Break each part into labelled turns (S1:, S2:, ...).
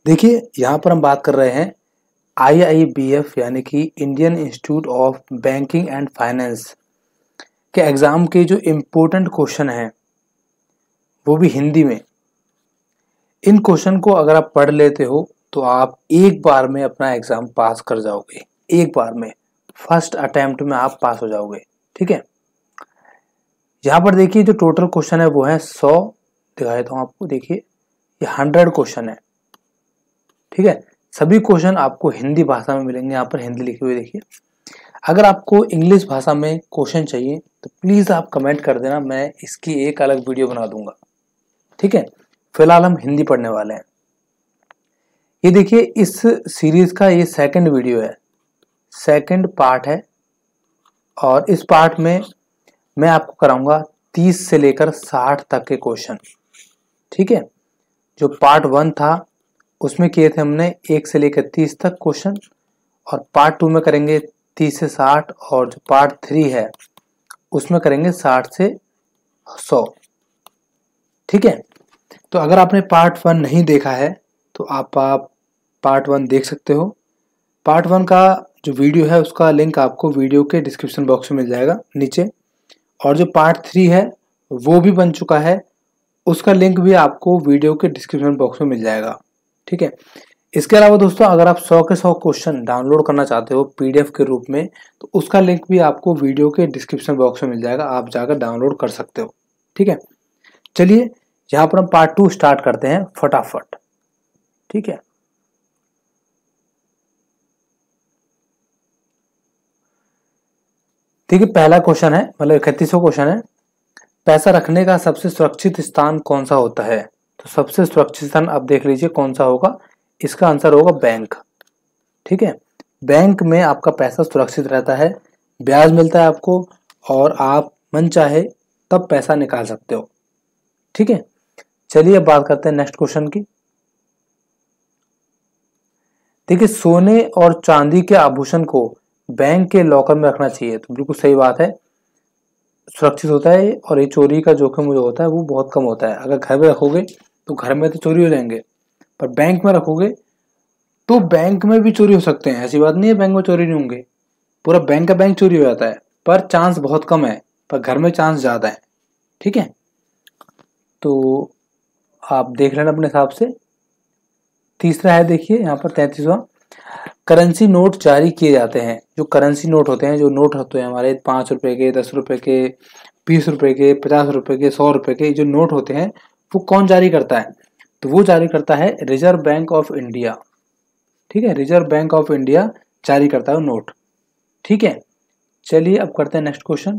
S1: देखिए यहाँ पर हम बात कर रहे हैं IIBF यानी कि Indian institute of banking and finance के एग्ज़ाम के जो इम्पोर्टेंट क्वेश्चन हैं वो भी हिंदी में। इन क्वेश्चन को अगर आप पढ़ लेते हो तो आप एक बार में अपना एग्ज़ाम पास कर जाओगे। एक बार में फर्स्ट अटेम्प्ट में आप पास हो जाओगे। ठीक है, यहाँ पर देखिए जो टोटल क्वेश्चन है वो है 100। दिखा देता हूँ आपको। देखिए ये 100 क्वेश्चन है। ठीक है, सभी क्वेश्चन आपको हिंदी भाषा में मिलेंगे। यहाँ पर हिंदी लिखी हुई देखिए। अगर आपको इंग्लिश भाषा में क्वेश्चन चाहिए तो प्लीज़ आप कमेंट कर देना, मैं इसकी एक अलग वीडियो बना दूंगा। ठीक है, फिलहाल हम हिंदी पढ़ने वाले हैं। ये देखिए इस सीरीज का ये सेकंड वीडियो है, सेकंड पार्ट है और इस पार्ट में मैं आपको कराऊंगा 30 से लेकर 60 तक के क्वेश्चन। ठीक है, जो पार्ट 1 था उसमें किए थे हमने 1 से लेकर 30 तक क्वेश्चन और पार्ट 2 में करेंगे 30 से 60 और जो पार्ट 3 है उसमें करेंगे 60 से 100। ठीक है, तो अगर आपने पार्ट 1 नहीं देखा है तो आप पार्ट 1 देख सकते हो। पार्ट 1 का जो वीडियो है उसका लिंक आपको वीडियो के डिस्क्रिप्शन बॉक्स में मिल जाएगा नीचे, और जो पार्ट 3 है वो भी बन चुका है, उसका लिंक भी आपको वीडियो के डिस्क्रिप्शन बॉक्स में मिल जाएगा। ठीक है, इसके अलावा दोस्तों अगर आप 100 के 100 क्वेश्चन डाउनलोड करना चाहते हो PDF के रूप में तो उसका लिंक भी आपको वीडियो के डिस्क्रिप्शन बॉक्स में मिल जाएगा, आप जाकर डाउनलोड कर सकते हो। ठीक है, चलिए यहाँ पर हम पार्ट 2 स्टार्ट करते हैं फटाफट। ठीक है, देखिए पहला क्वेश्चन है, मतलब 31वां क्वेश्चन है, पैसा रखने का सबसे सुरक्षित स्थान कौन सा होता है? तो सबसे सुरक्षित स्थान आप देख लीजिए कौन सा होगा। इसका आंसर होगा बैंक। ठीक है, बैंक में आपका पैसा सुरक्षित रहता है, ब्याज मिलता है आपको और आप मन चाहे तब पैसा निकाल सकते हो। ठीक है, चलिए अब बात करते हैं नेक्स्ट क्वेश्चन की। देखिए सोने और चांदी के आभूषण को बैंक के लॉकर में रखना चाहिए, तो बिल्कुल सही बात है, सुरक्षित होता है और ये चोरी का जोखिम जो होता है वो बहुत कम होता है। अगर घर में रखोगे तो घर में तो चोरी हो जाएंगे, पर बैंक में रखोगे तो बैंक में भी चोरी हो सकते हैं। ऐसी बात नहीं है बैंक में चोरी नहीं होंगे, पूरा बैंक का बैंक चोरी हो जाता है, पर चांस बहुत कम है, पर घर में चांस ज़्यादा है। ठीक है, तो आप देख लेना अपने हिसाब से। तीसरा है देखिए यहाँ पर 33वां, करेंसी नोट जारी किए जाते हैं। जो करेंसी नोट होते हैं, जो नोट होते हैं हमारे 5 रुपए के, 10 रुपए के, 20 रुपए के, 50 रुपए के, 100 रुपए के, जो नोट होते हैं वो कौन जारी करता है? तो वो जारी करता है रिजर्व बैंक ऑफ इंडिया। ठीक है, रिजर्व बैंक ऑफ इंडिया जारी करता है वो नोट। ठीक है, चलिए अब करते हैं नेक्स्ट क्वेश्चन।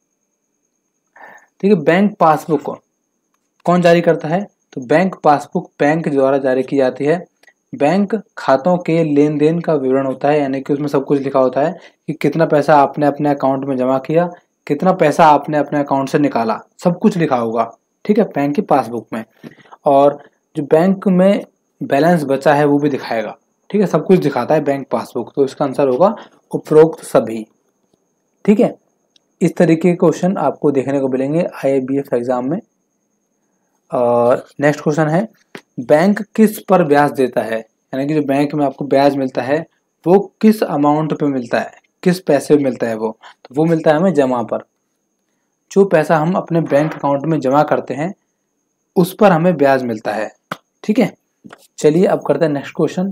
S1: ठीक है, बैंक पासबुक कौन जारी करता है? तो बैंक पासबुक बैंक द्वारा जारी की जाती है। बैंक खातों के लेन देन का विवरण होता है, यानी कि उसमें सब कुछ लिखा होता है कि कितना पैसा आपने अपने अकाउंट में जमा किया, कितना पैसा आपने अपने अकाउंट से निकाला, सब कुछ लिखा होगा। ठीक है, बैंक की पासबुक में, और जो बैंक में बैलेंस बचा है वो भी दिखाएगा। ठीक है, सब कुछ दिखाता है बैंक पासबुक, तो इसका आंसर होगा उपरोक्त सभी। ठीक है, इस तरीके के क्वेश्चन आपको देखने को मिलेंगे IIBF एग्जाम में। और नेक्स्ट क्वेश्चन है, बैंक किस पर ब्याज देता है? यानी कि जो बैंक में आपको ब्याज मिलता है वो किस अमाउंट पे मिलता है, किस पैसे पे मिलता है वो? तो वो मिलता है हमें जमा पर। जो पैसा हम अपने बैंक अकाउंट में जमा करते हैं उस पर हमें ब्याज मिलता है। ठीक है, चलिए अब करते हैं नेक्स्ट क्वेश्चन।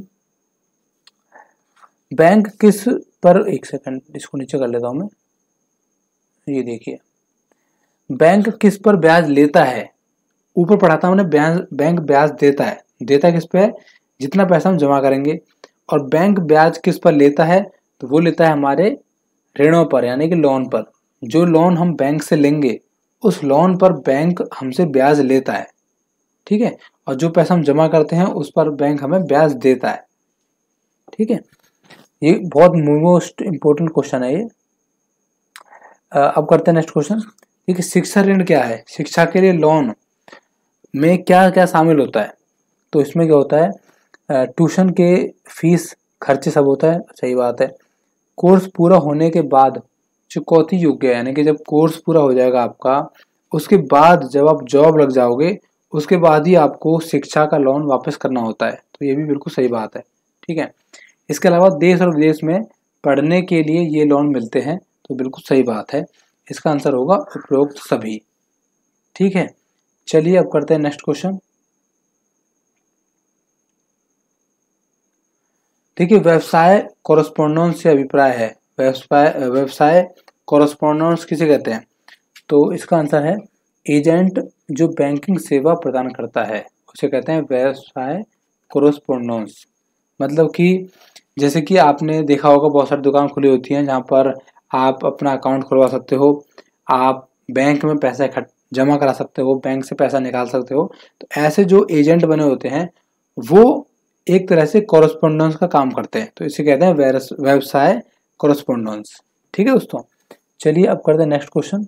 S1: बैंक किस पर, एक सेकंड इसको नीचे कर लेता हूं मैं। ये देखिए, बैंक किस पर ब्याज लेता है? ऊपर पढ़ाता हूं मैंने, बैंक ब्याज देता है। देता किस पे है? जितना पैसा हम जमा करेंगे। और बैंक ब्याज किस पर लेता है? तो वो लेता है हमारे ऋणों पर, यानी कि लोन पर। जो लोन हम बैंक से लेंगे उस लोन पर बैंक हमसे ब्याज लेता है। ठीक है, और जो पैसा हम जमा करते हैं उस पर बैंक हमें ब्याज देता है। ठीक है, ये बहुत मोस्ट इंपोर्टेंट क्वेश्चन है ये। अब करते हैं नेक्स्ट क्वेश्चन। ठीक है, शिक्षा ऋण क्या है? शिक्षा के लिए लोन में क्या क्या शामिल होता है? तो इसमें क्या होता है, ट्यूशन के फीस खर्चे सब होता है, सही बात है। कोर्स पूरा होने के बाद चुकौती योग्य है, यानी कि जब कोर्स पूरा हो जाएगा आपका उसके बाद जब आप जॉब लग जाओगे उसके बाद ही आपको शिक्षा का लोन वापस करना होता है। तो ये भी बिल्कुल सही बात है, ठीक है। इसके अलावा देश और विदेश में पढ़ने के लिए ये लोन मिलते हैं, तो बिल्कुल सही बात है। इसका आंसर होगा उपरोक्त सभी, ठीक है। चलिए अब करते हैं नेक्स्ट क्वेश्चन। देखिए, व्यवसाय कोरस्पोंडेंस से अभिप्राय है। व्यवसाय कोरस्पोंडेंस किसे कहते हैं? तो इसका आंसर है एजेंट जो बैंकिंग सेवा प्रदान करता है उसे कहते हैं व्यवसाय कोरस्पोंडेंस। मतलब कि जैसे कि आपने देखा होगा बहुत सारी दुकान खुली होती हैं जहाँ पर आप अपना अकाउंट खुलवा सकते हो, आप बैंक में पैसा जमा करा सकते हो, बैंक से पैसा निकाल सकते हो। तो ऐसे जो एजेंट बने होते हैं वो एक तरह से कोरस्पोंडेंस का काम करते हैं, तो इसे कहते हैं व्यवसाय कोरस्पोंडेंस, ठीक है दोस्तों। चलिए अब करते हैं नेक्स्ट क्वेश्चन।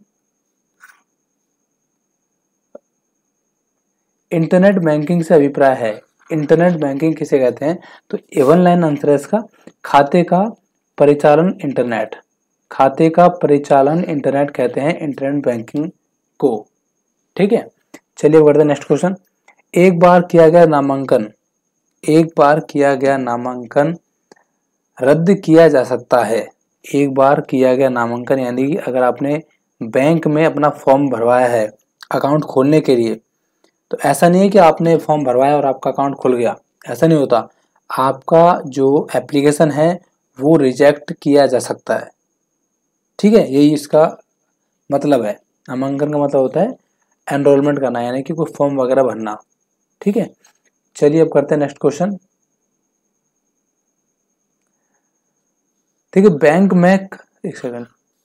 S1: इंटरनेट बैंकिंग से अभिप्राय है। इंटरनेट बैंकिंग किसे कहते हैं? तो वन लाइन आंसर है इसका, खाते का परिचालन इंटरनेट। खाते का परिचालन इंटरनेट कहते हैं इंटरनेट बैंकिंग को, ठीक है। चलिए बढ़ते हैं नेक्स्ट क्वेश्चन। एक बार किया गया नामांकन, एक बार किया गया नामांकन रद्द किया जा सकता है। एक बार किया गया नामांकन यानी कि अगर आपने बैंक में अपना फॉर्म भरवाया है अकाउंट खोलने के लिए, तो ऐसा नहीं है कि आपने फॉर्म भरवाया और आपका अकाउंट खुल गया, ऐसा नहीं होता। आपका जो एप्लीकेशन है वो रिजेक्ट किया जा सकता है, ठीक है। यही इसका मतलब है। नामांकन का मतलब होता है एनरोलमेंट करना, यानी कि कोई फॉर्म वगैरह भरना, ठीक है। चलिए अब करते हैं नेक्स्ट क्वेश्चन। ठीक है, बैंक में एक सेकंड,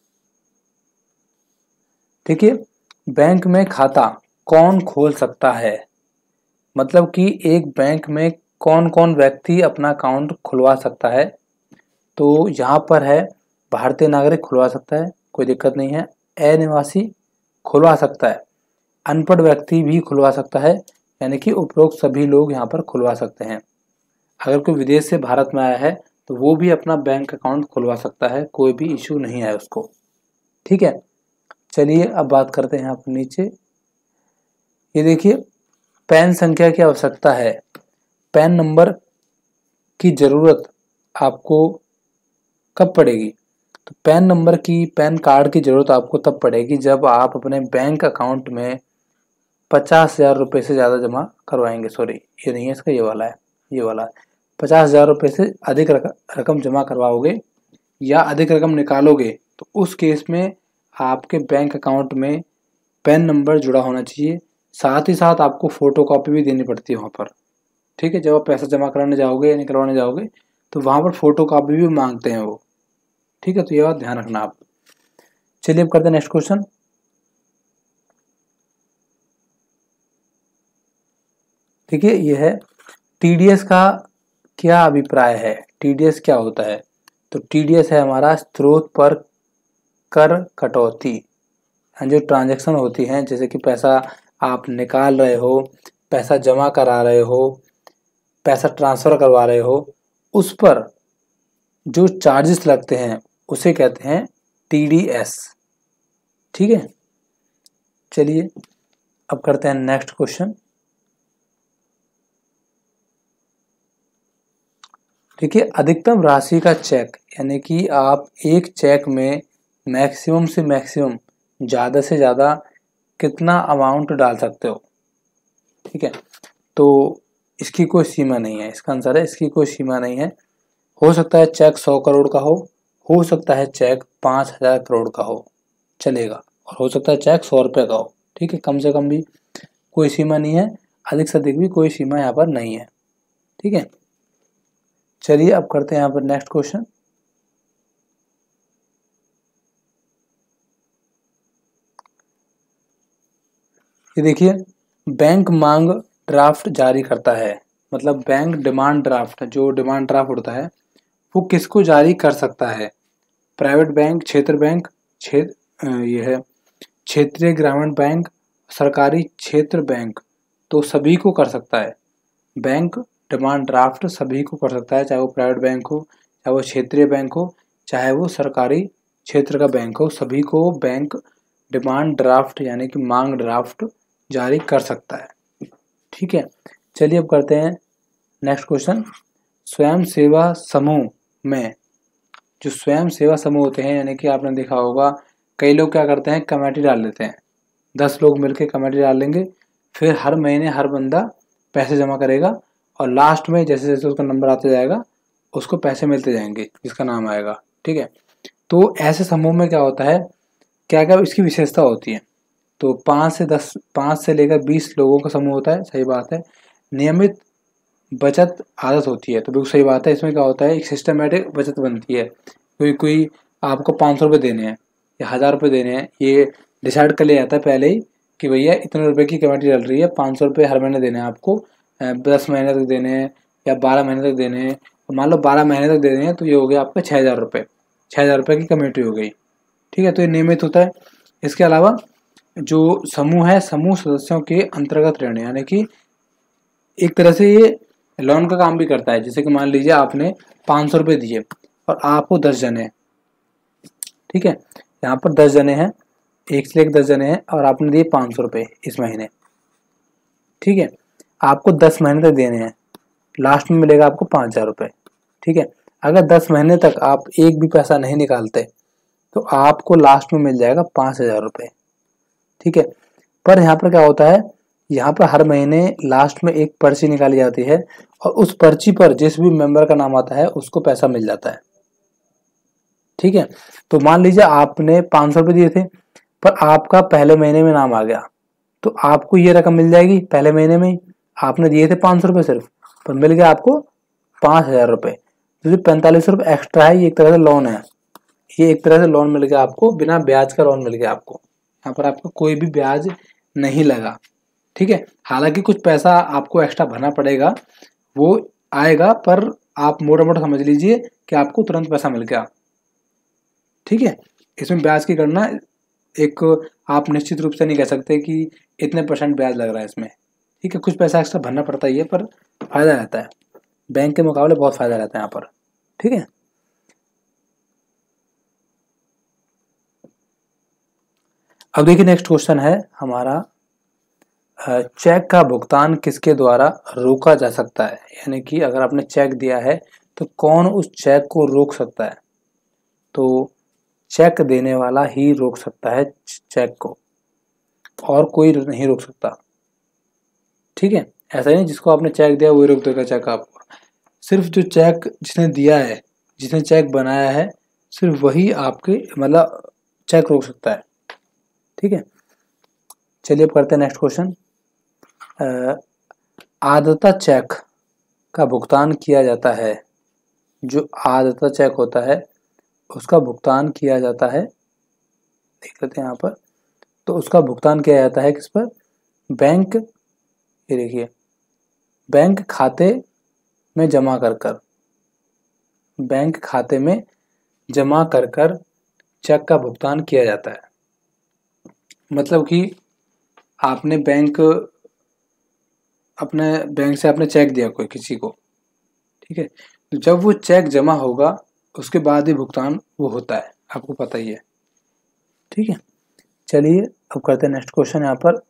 S1: देखिए बैंक में खाता कौन खोल सकता है? मतलब कि एक बैंक में कौन कौन व्यक्ति अपना अकाउंट खुलवा सकता है? तो यहाँ पर है भारतीय नागरिक खुलवा सकता है, कोई दिक्कत नहीं है। अनिवासी खुलवा सकता है, अनपढ़ व्यक्ति भी खुलवा सकता है, यानी कि उपरोक्त सभी लोग यहाँ पर खुलवा सकते हैं। अगर कोई विदेश से भारत में आया है तो वो भी अपना बैंक अकाउंट खुलवा सकता है, कोई भी इशू नहीं है उसको, ठीक है। चलिए अब बात करते हैं यहाँ पर नीचे। ये देखिए, पैन संख्या की आवश्यकता है। पैन नंबर की जरूरत आपको कब पड़ेगी? तो पैन नंबर की, पैन कार्ड की जरूरत आपको तब पड़ेगी जब आप अपने बैंक अकाउंट में 50,000 रुपये से ज़्यादा जमा करवाएंगे। सॉरी, ये नहीं है इसका, ये वाला है, ये वाला 50,000 रुपये से अधिक रकम जमा करवाओगे या अधिक रकम निकालोगे, तो उस केस में आपके बैंक अकाउंट में पैन नंबर जुड़ा होना चाहिए। साथ ही साथ आपको फोटो कॉपी भी देनी पड़ती है वहाँ पर, ठीक है। जब आप पैसा जमा कराने जाओगे या निकलवाने जाओगे तो वहाँ पर फोटो कॉपी भी मांगते हैं वो, ठीक है। तो ये बात ध्यान रखना आप। चलिए अब करते हैं नेक्स्ट क्वेश्चन। ठीक है, ये है टीडीएस का क्या अभिप्राय है? टीडीएस क्या होता है? तो टीडीएस है हमारा स्रोत पर कर कटौती। जो ट्रांजैक्शन होती हैं, जैसे कि पैसा आप निकाल रहे हो, पैसा जमा करा रहे हो, पैसा ट्रांसफर करवा रहे हो, उस पर जो चार्जेस लगते हैं उसे कहते हैं टीडीएस, ठीक है। चलिए अब करते हैं नेक्स्ट क्वेश्चन। देखिए, अधिकतम राशि का चेक, यानी कि आप एक चेक में मैक्सिमम से मैक्सिमम, ज़्यादा से ज़्यादा कितना अमाउंट डाल सकते हो, ठीक है। तो इसकी कोई सीमा नहीं है, इसका आंसर है इसकी कोई सीमा नहीं है। हो सकता है चेक 100 करोड़ का हो सकता है चेक 5,000 करोड़ का हो, चलेगा। और हो सकता है चेक 100 रुपये का हो, ठीक है। कम से कम भी कोई सीमा नहीं है, अधिक से अधिक भी कोई सीमा यहाँ पर नहीं है, ठीक है। चलिए अब करते हैं यहाँ पर नेक्स्ट क्वेश्चन। ये देखिए, बैंक मांग ड्राफ्ट जारी करता है। मतलब बैंक डिमांड ड्राफ्ट, जो डिमांड ड्राफ्ट होता है वो किसको जारी कर सकता है? प्राइवेट बैंक, क्षेत्र बैंक, ये है क्षेत्रीय ग्रामीण बैंक, सरकारी क्षेत्र बैंक, तो सभी को कर सकता है। बैंक डिमांड ड्राफ्ट सभी को कर सकता है, चाहे वो प्राइवेट बैंक हो, चाहे वो क्षेत्रीय बैंक हो, चाहे वो सरकारी क्षेत्र का बैंक हो, सभी को बैंक डिमांड ड्राफ्ट यानी कि मांग ड्राफ्ट जारी कर सकता है। ठीक है, चलिए अब करते हैं नेक्स्ट क्वेश्चन। स्वयं सेवा समूह में, जो स्वयं सेवा समूह होते हैं, यानी कि आपने देखा होगा कई लोग क्या करते हैं, कमेटी डाल लेते हैं, 10 लोग मिलकर कमेटी डाल लेंगे, फिर हर महीने हर बंदा पैसे जमा करेगा और लास्ट में जैसे जैसे उसका नंबर आता जाएगा उसको पैसे मिलते जाएंगे जिसका नाम आएगा। ठीक है, तो ऐसे समूह में क्या होता है, क्या क्या इसकी विशेषता होती है। तो 5 से लेकर 20 लोगों का समूह होता है, सही बात है। नियमित बचत आदत होती है, तो बिल्कुल सही बात है। इसमें क्या होता है, एक सिस्टमेटिक बचत बनती है। कोई आपको 500 रुपये देने हैं या 1000 रुपये देने हैं, ये डिसाइड कर लिया जाता है पहले ही कि भैया इतने रुपए की कमेटी चल रही है, 500 रुपये हर महीने देने हैं आपको, 10 महीने तक देने हैं या 12 महीने तक देने हैं। तो मान लो 12 महीने तक देने हैं तो ये हो गया आपका 6000 रुपये, 6000 रुपये की कमेटी हो गई। ठीक है, तो ये नियमित होता है। इसके अलावा जो समूह है, समूह सदस्यों के अंतर्गत ऋण, यानी कि एक तरह से ये लोन का काम भी करता है। जैसे कि मान लीजिए आपने 500 रुपये दिए और आपको 10 जने हैं, ठीक है, यहाँ पर 10 जने हैं, 1 से लेकर 10 जने हैं और आपने दिए 500 रुपये इस महीने। ठीक है, आपको 10 महीने तक देने हैं, लास्ट में मिलेगा आपको 5000 रुपये। ठीक है, अगर 10 महीने तक आप एक भी पैसा नहीं निकालते तो आपको लास्ट में मिल जाएगा 5000 रुपये। ठीक है, पर यहाँ पर क्या होता है, यहाँ पर हर महीने लास्ट में एक पर्ची निकाली जाती है और उस पर्ची पर जिस भी मेंबर का नाम आता है उसको पैसा मिल जाता है। ठीक है, तो मान लीजिए आपने 500 रुपये दिए थे पर आपका पहले महीने में नाम आ गया तो आपको ये रकम मिल जाएगी पहले महीने में ही। आपने दिए थे 500 रुपये सिर्फ, पर मिल गया आपको 5000 रुपये। तो जो 45 रुपये एक्स्ट्रा है ये एक तरह से लोन है, ये एक तरह से लोन मिल गया आपको, बिना ब्याज का लोन मिल गया आपको। यहाँ पर आपको कोई भी ब्याज नहीं लगा। ठीक है, हालांकि कुछ पैसा आपको एक्स्ट्रा भरना पड़ेगा, वो आएगा, पर आप मोटा मोटा समझ लीजिए कि आपको तुरंत पैसा मिल गया। ठीक है, इसमें ब्याज की गणना एक आप निश्चित रूप से नहीं कह सकते कि इतने % ब्याज लग रहा है इसमें। ठीक है, कुछ पैसा एक्स्ट्रा भरना पड़ता ही है पर फायदा रहता है, बैंक के मुकाबले बहुत फायदा रहता है यहाँ पर। ठीक है, अब देखिए नेक्स्ट क्वेश्चन है हमारा, चेक का भुगतान किसके द्वारा रोका जा सकता है, यानी कि अगर आपने चेक दिया है तो कौन उस चेक को रोक सकता है। तो चेक देने वाला ही रोक सकता है चेक को, और कोई नहीं रोक सकता। ठीक है, ऐसा नहीं जिसको आपने चेक दिया वही रोक देगा चेक आपको, सिर्फ जो चेक जिसने दिया है, जिसने चेक बनाया है, सिर्फ वही आपके मतलब चेक रोक सकता है। ठीक है, चलिए अब करते हैं नेक्स्ट क्वेश्चन। आदता चेक का भुगतान किया जाता है, जो आदता चेक होता है उसका भुगतान किया जाता है, देख लेते हैं यहाँ पर, तो उसका भुगतान किया जाता है किस पर, बैंक, ये देखिए बैंक खाते में जमा कर कर, बैंक खाते में जमा कर कर चेक का भुगतान किया जाता है। मतलब कि आपने अपने बैंक से आपने चेक दिया कोई किसी को, ठीक है, तो जब वो चेक जमा होगा उसके बाद ही भुगतान वो होता है, आपको पता ही है। ठीक है, चलिए अब करते हैं नेक्स्ट क्वेश्चन। यहाँ पर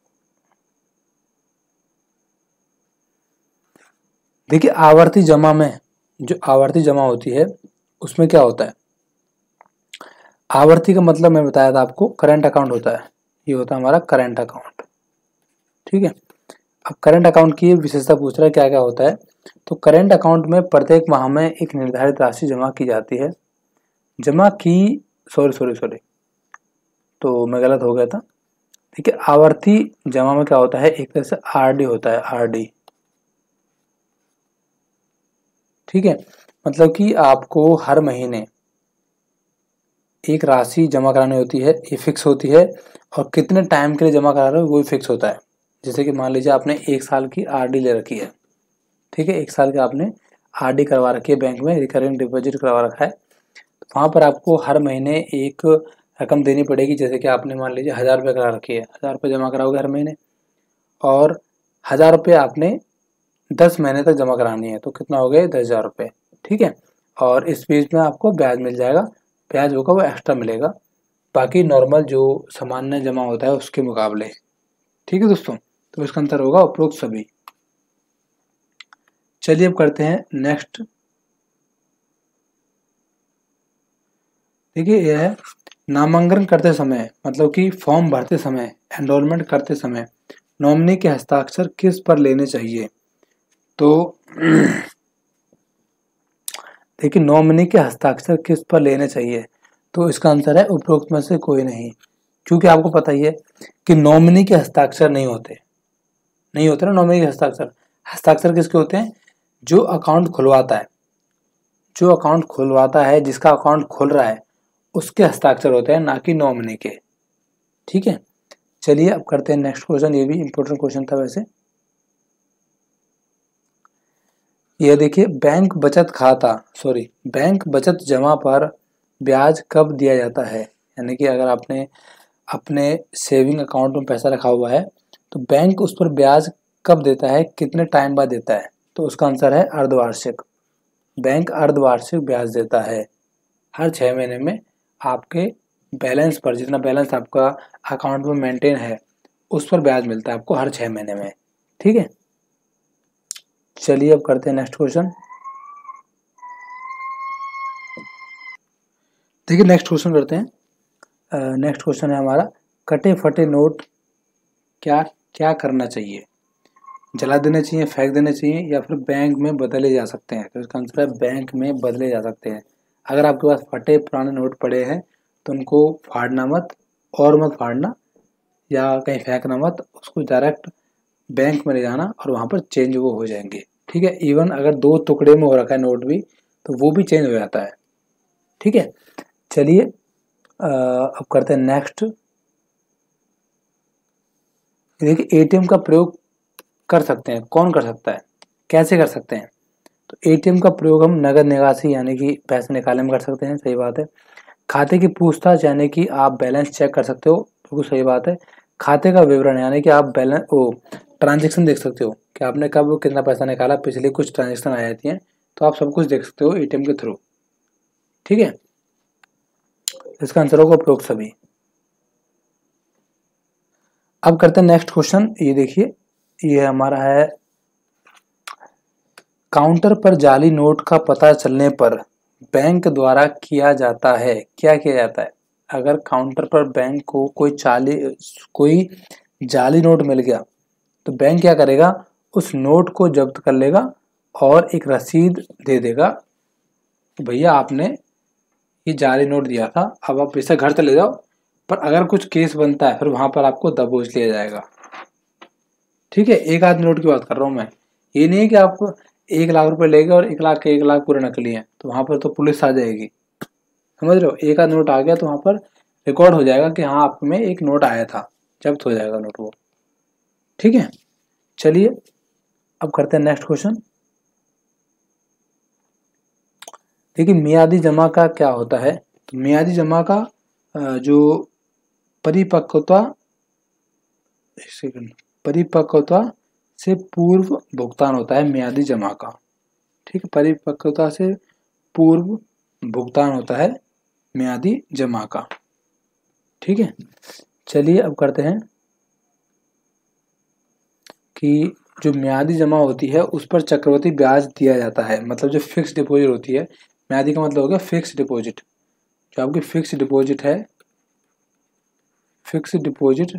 S1: देखिए आवर्ती जमा में, जो आवर्ती जमा होती है उसमें क्या होता है, आवर्ती का मतलब मैं बताया था आपको, करंट अकाउंट होता है, ये होता है हमारा करंट अकाउंट। ठीक है, अब करंट अकाउंट की विशेषता पूछ रहा है क्या क्या होता है। तो करंट अकाउंट में प्रत्येक माह में एक निर्धारित राशि जमा की जाती है, जमा की सॉरी तो मैं गलत हो गया था। देखिए आवर्ती जमा में क्या होता है, एक तरह से आरडी होता है, आरडी। ठीक है, मतलब कि आपको हर महीने एक राशि जमा करानी होती है, ये फिक्स होती है, और कितने टाइम के लिए जमा करा रहे हो वो भी फिक्स होता है। जैसे कि मान लीजिए आपने 1 साल की आरडी ले रखी है, ठीक है, 1 साल की आपने आरडी करवा रखी है, बैंक में रिकरिंग डिपॉजिट करवा रखा है, तो वहाँ पर आपको हर महीने एक रकम देनी पड़ेगी। जैसे कि आपने मान लीजिए 1000 रुपये करा रखी है, 1000 रुपये जमा कराओगे हर महीने, और 1000 रुपये आपने 10 महीने तक जमा करानी है, तो कितना हो गया 10,000 रुपये। ठीक है, और इस बीच में आपको ब्याज मिल जाएगा, ब्याज होगा वो एक्स्ट्रा मिलेगा, बाकी नॉर्मल जो सामान्य जमा होता है उसके मुकाबले। ठीक है दोस्तों, तो इसका अंतर होगा उपरोक्त सभी। चलिए अब करते हैं नेक्स्ट। देखिए यह है, नामांकन करते समय मतलब कि फॉर्म भरते समय, एनरोलमेंट करते समय नॉमिनी के हस्ताक्षर किस पर लेने चाहिए? तो देखिए नॉमिनी के हस्ताक्षर किस पर लेने चाहिए, तो इसका आंसर है उपरोक्त में से कोई नहीं, क्योंकि आपको पता ही है कि नॉमिनी के हस्ताक्षर नहीं होते ना। नॉमिनी के हस्ताक्षर, हस्ताक्षर किसके होते हैं? जो अकाउंट खुलवाता है, जिसका अकाउंट खुल रहा है उसके हस्ताक्षर होते हैं, ना कि नॉमिनी के। ठीक है, चलिए अब करते हैं नेक्स्ट क्वेश्चन। ये भी इंपॉर्टेंट क्वेश्चन था वैसे। यह देखिए, बैंक बचत जमा पर ब्याज कब दिया जाता है? यानी कि अगर आपने अपने सेविंग अकाउंट में पैसा रखा हुआ है तो बैंक उस पर ब्याज कब देता है, कितने टाइम बाद देता है? तो उसका आंसर है अर्धवार्षिक। बैंक अर्धवार्षिक ब्याज देता है। हर 6 महीने में आपके बैलेंस पर, जितना बैलेंस आपका अकाउंट में मेंटेन है उस पर ब्याज मिलता है आपको हर 6 महीने में। ठीक है, चलिए अब करते हैं नेक्स्ट क्वेश्चन। देखिए नेक्स्ट क्वेश्चन करते हैं। नेक्स्ट क्वेश्चन है हमारा, कटे फटे नोट क्या क्या करना चाहिए? जला देने चाहिए, फेंक देने चाहिए, या फिर बैंक में बदले जा सकते हैं? तो इसका आंसर है बैंक में बदले जा सकते हैं। अगर आपके पास फटे पुराने नोट पड़े हैं तो उनको फाड़ना मत, और मत फाड़ना या कहीं फेंकना मत, उसको डायरेक्ट बैंक में ले जाना और वहाँ पर चेंज वो हो जाएंगे। ठीक है, इवन अगर 2 टुकड़े में हो रखा है नोट भी तो वो भी चेंज हो जाता है। ठीक है, चलिए अब करते हैं नेक्स्ट। देखिए एटीएम का प्रयोग कर सकते हैं, कौन कर सकता है, कैसे कर सकते हैं? तो एटीएम का प्रयोग हम नगद निकासी यानी कि पैसे निकालने में कर सकते हैं, सही बात है। खाते की पूछताछ यानी कि आप बैलेंस चेक कर सकते हो, बिल्कुल सही बात है। खाते का विवरण यानी कि आप बैलेंस ट्रांजैक्शन देख सकते हो कि आपने कब कितना पैसा निकाला, पिछले कुछ ट्रांजैक्शन आ जाती हैं तो आप सब कुछ देख सकते हो एटीएम के थ्रू। ठीक है, इसका आंसर होगा उपरोक्त सभी। अब करते हैं नेक्स्ट क्वेश्चन। ये देखिए, ये हमारा है, काउंटर पर जाली नोट का पता चलने पर बैंक द्वारा किया जाता है, क्या किया जाता है? अगर काउंटर पर बैंक को कोई जाली नोट मिल गया तो बैंक क्या करेगा, उस नोट को जब्त कर लेगा और एक रसीद दे देगा कि भैया आपने ये जाली नोट दिया था, अब आप इसे घर चले जाओ। पर अगर कुछ केस बनता है फिर वहां पर आपको दबोच लिया जाएगा। ठीक है, एक आध नोट की बात कर रहा हूं मैं, ये नहीं है कि आप 1 लाख रुपए ले गए और 1 लाख के 1 लाख पूरे नकली हैं तो वहां पर तो पुलिस आ जाएगी। समझ रहे हो, एक आध नोट आ गया तो वहां पर रिकॉर्ड हो जाएगा कि हाँ आप में एक नोट आया था, जब्त हो जाएगा नोट वो। ठीक है, चलिए अब करते हैं नेक्स्ट क्वेश्चन। देखिए मियादी जमा का क्या होता है? तो मियादी जमा का जो परिपक्वता परिपक्वता से पूर्व भुगतान होता है मियादी जमा का। ठीक है, परिपक्वता से पूर्व भुगतान होता है मियादी जमा का। ठीक है, चलिए अब करते हैं कि जो मियादी जमा होती है उस पर चक्रवृद्धि ब्याज दिया जाता है। मतलब जो फिक्स डिपॉजिट होती है, मियादी का मतलब हो गया फिक्स डिपॉजिट। जो आपकी फिक्स डिपॉजिट है, फिक्स डिपॉजिट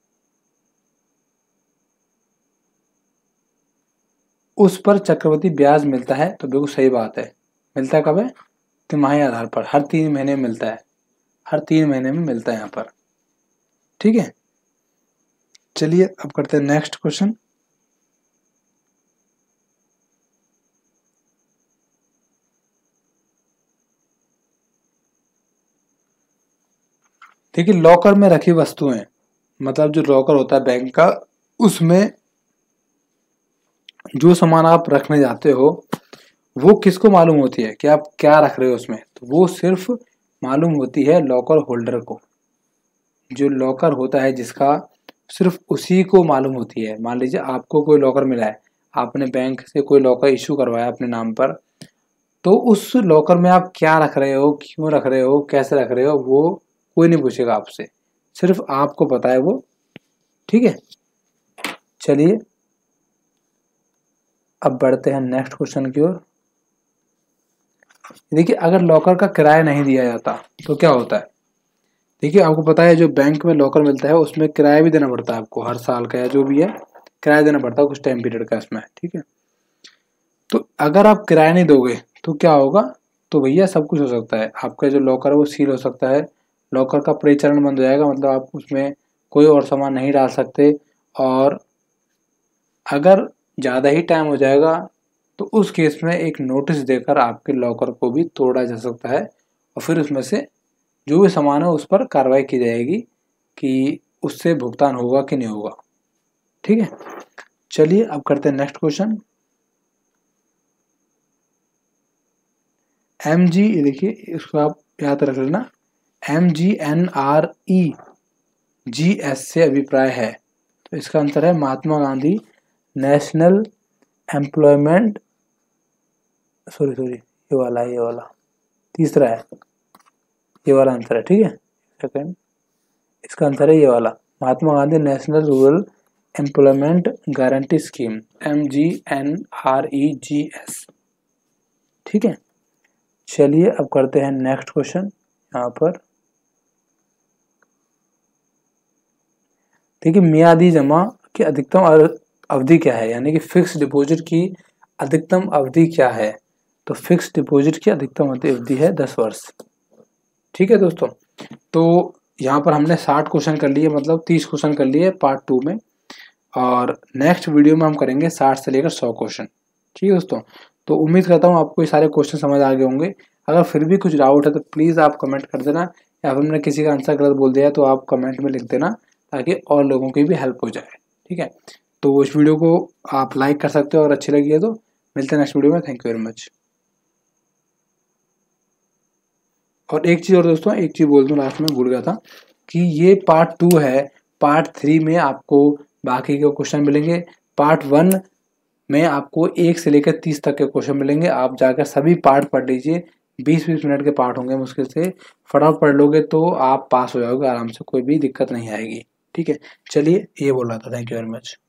S1: उस पर चक्रवृद्धि ब्याज मिलता है। तो बिल्कुल सही बात है, मिलता है कब है? तिमाही आधार पर, हर 3 महीने में मिलता है, हर 3 महीने में मिलता है यहाँ पर। ठीक है, चलिए अब करते हैं नेक्स्ट क्वेश्चन। देखिए लॉकर में रखी वस्तुएं, मतलब जो लॉकर होता है बैंक का, उसमें जो सामान आप रखने जाते हो वो किसको मालूम होती है कि आप क्या रख रहे हो उसमें? तो वो सिर्फ मालूम होती है लॉकर होल्डर को। जो लॉकर होता है जिसका, सिर्फ उसी को मालूम होती है। मान लीजिए आपको कोई लॉकर मिला है, आपने बैंक से कोई लॉकर इशू करवाया अपने नाम पर, तो उस लॉकर में आप क्या रख रहे हो, क्यों रख रहे हो, कैसे रख रहे हो, वो कोई नहीं पूछेगा आपसे, सिर्फ आपको पता है वो। ठीक है, चलिए अब बढ़ते हैं नेक्स्ट क्वेश्चन की ओर। देखिए अगर लॉकर का किराया नहीं दिया जाता तो क्या होता है। देखिए आपको पता है जो बैंक में लॉकर मिलता है उसमें किराया भी देना पड़ता है आपको, हर साल का या जो भी है किराया देना पड़ता है कुछ टाइम पीरियड का इसमें, ठीक है। तो अगर आप किराया नहीं दोगे तो क्या होगा, तो भैया सब कुछ हो सकता है, आपका जो लॉकर है वो सील हो सकता है, लॉकर का परिचालन बंद हो जाएगा, मतलब आप उसमें कोई और सामान नहीं डाल सकते, और अगर ज़्यादा ही टाइम हो जाएगा तो उस केस में एक नोटिस देकर आपके लॉकर को भी तोड़ा जा सकता है, और फिर उसमें से जो भी सामान है उस पर कार्रवाई की जाएगी कि उससे भुगतान होगा कि नहीं होगा, ठीक है। चलिए अब करते हैं नेक्स्ट क्वेश्चन। MG, देखिए इसको आप याद रख लेना, MGNREGS से अभिप्राय है, तो इसका आंसर है Mahatma Gandhi national employment, sorry ये वाला तीसरा है, ये वाला आंसर है, ठीक है। सेकंड, इसका आंसर है ये वाला, Mahatma Gandhi national rural employment guarantee scheme, MGNREGS, ठीक है। चलिए अब करते हैं नेक्स्ट क्वेश्चन। यहाँ पर देखिए मियादी जमा की अधिकतम अवधि क्या है, यानी कि फिक्स डिपॉजिट की अधिकतम अवधि क्या है, तो फिक्स डिपॉजिट की अधिकतम अवधि है 10 वर्ष, ठीक है दोस्तों। तो यहाँ पर हमने 60 क्वेश्चन कर लिए, मतलब 30 क्वेश्चन कर लिए पार्ट 2 में, और नेक्स्ट वीडियो में हम करेंगे 60 से लेकर 100 क्वेश्चन, ठीक है दोस्तों। तो उम्मीद करता हूँ आपको ये सारे क्वेश्चन समझ आ गए होंगे। अगर फिर भी कुछ डाउट है तो प्लीज़ आप कमेंट कर देना, या फिर मैंने किसी का आंसर गलत बोल दिया तो आप कमेंट में लिख देना, ताकि और लोगों की भी हेल्प हो जाए, ठीक है। तो इस वीडियो को आप लाइक कर सकते हो अगर अच्छी लगी है तो। मिलते हैं नेक्स्ट वीडियो में, थैंक यू वेरी मच। और एक चीज़ और दोस्तों, एक चीज़ बोल दूँ लास्ट में, भूल गया था कि ये पार्ट 2 है, पार्ट 3 में आपको बाकी के क्वेश्चन मिलेंगे, पार्ट 1 में आपको 1 से लेकर 30 तक के क्वेश्चन मिलेंगे। आप जाकर सभी पार्ट पढ़ लीजिए, 20-20 मिनट के पार्ट होंगे मुश्किल से, फटाफट पढ़ लोगे तो आप पास हो जाओगे आराम से, कोई भी दिक्कत नहीं आएगी, ठीक है। चलिए ये बोल रहा था, थैंक यू वेरी मच।